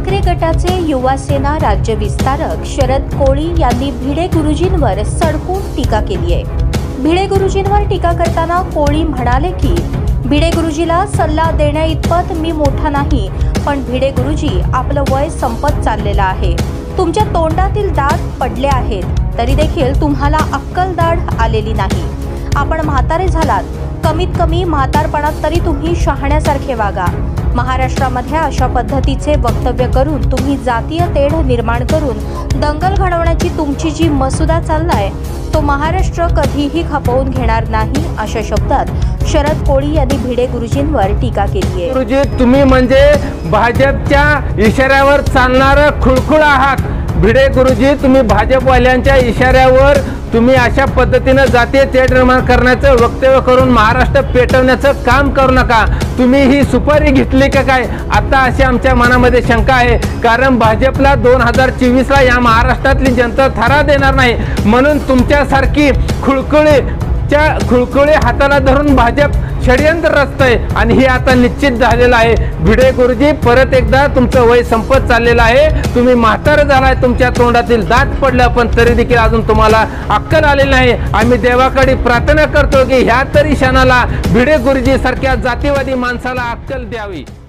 ठाकरे गटाचे युवा सेना राज्य विस्तारक शरद कोळी यांनी भिडे गुरुजींवर सडकून टीका केली आहे। भिडे गुरुजींवर टीका करताना कोळी म्हणाले की भिडे गुरुजीला सल्ला देण्या इतपत मी मोठा नाही, पण भिडे गुरुजी आपलं वय संपत चाललेलं आहे। तुमच्या तोंडातील दात पडले आहेत तरी देखील तुम्हाला अक्कल दाढ आलेली नाही। आपण म्हातारे झालात, कमीत कमी म्हातारपणात तरी तुम्ही शहाण्यासारखे वागा। महाराष्ट्रामध्ये अशा पद्धतीचे वक्तव्य करून तुम्ही जातीय तेढ निर्माण करून दंगल घडवण्याची तुमची जी मसुदा चाललाय तो महाराष्ट्र कधीही खपवून घेणार नाही, अशा शब्दात शरद कोळी यांनी भिडे गुरुजींवर टीका केली आहे। गुरुजी, तुम्ही म्हणजे भाजपच्या इशाऱ्यावर चालणारा खुळखुळ आहात। भिडे गुरुजी, तुम्ही भाजपवाल्यांच्या इशाऱ्यावर तुम्ही अशा पद्धतीने जातीय तेढ निर्माण करण्याचं वक्तव्य करून महाराष्ट्र पेटवण्याचं काम करू नका। तुम्ही ही सुपारी घेतली का काय, आता अशी आमच्या मनामध्ये शंका आहे। कारण भाजपला 2024ला या महाराष्ट्रातली जनता थारा देणार नाही, म्हणून तुमच्यासारखी खुळखुळे हाताला धरून भाजप षडयंत्र रचतंय आणि हे आता निश्चित झालेलं आहे। भिडे गुरुजी, परत एकदा तुमचं वय संपत चाललेलं आहे। तुम्ही म्हातार झालाय, तुमच्या तोंडातील दात पडलं, पण तरी देखील अजून तुम्हाला अक्कल आलेली नाही। आम्ही देवाकडे प्रार्थना करतो की ह्या तरी क्षणाला भिडे गुरुजी सारख्या जातीवादी माणसाला अक्कल द्यावी।